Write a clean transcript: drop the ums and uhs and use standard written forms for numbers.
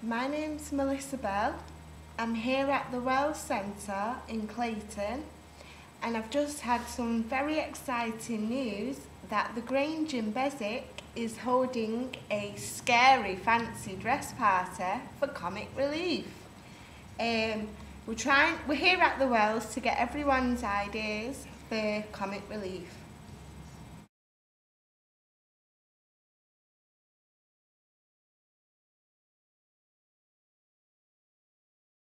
My name's Melissa Bell. I'm here at the Wells Centre in Clayton, and I've just had some very exciting news that the Grange in Beswick is holding a scary fancy dress party for comic relief. We're here at the Wells to get everyone's ideas for comic relief.